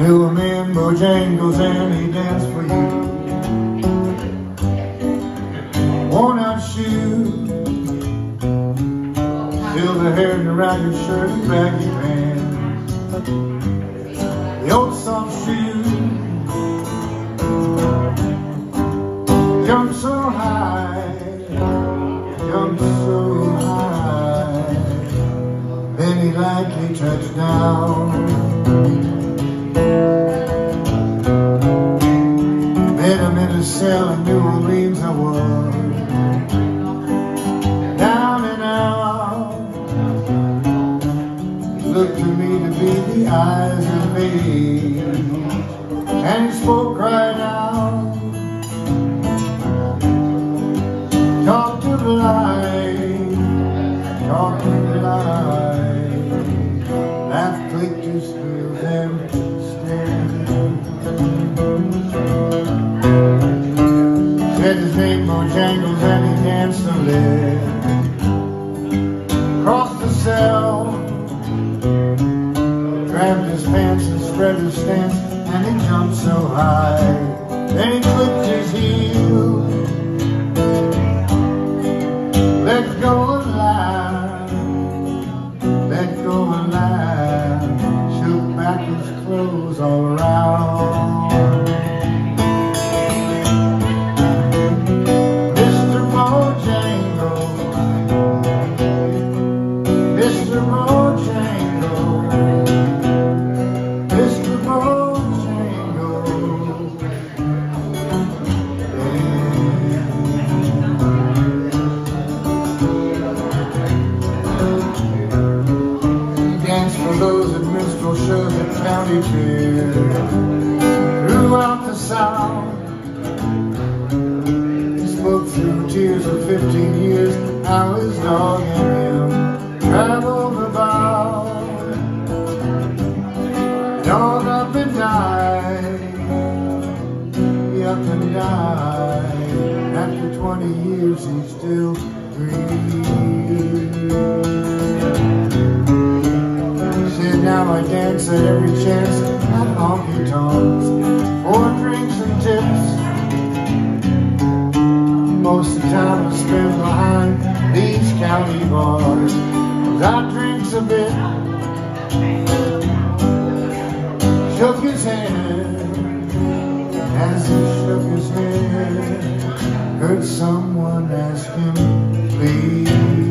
Knew a man Bojangles and he danced for you. Worn out shoes, silver hair and a ragged shirt and baggy pants. The old soft shoes jumped so high, jumped so high. Then he lightly touched down. Met him in a cell in New Orleans I was. Down and out. He looked to me to be the eyes of age, and he spoke right out. Talked of life, talked of life. Laugh clicked his heels and stared. Said his name Bojangles and he danced a leg. Crossed the cell, grabbed his pants and spread his stance, and he jumped so high. Then he clicked his heels, let go and laugh, let go and laugh, shook back his clothes all around. Mr. Bojangles, Mr. Bojangles, Mr. Bojangles, for those at minstrel shows at county fair. Throughout the South, he spoke through tears of 15 years, how his dog and him traveled about. Dog up and died, he up and died. After 20 years he still breathes. Now I dance at every chance at honky-tonks for drinks and tips. Most of the time I spend behind these county bars, 'cause I drinks a bit. Shook his head as he shook his head. Heard someone ask him, please.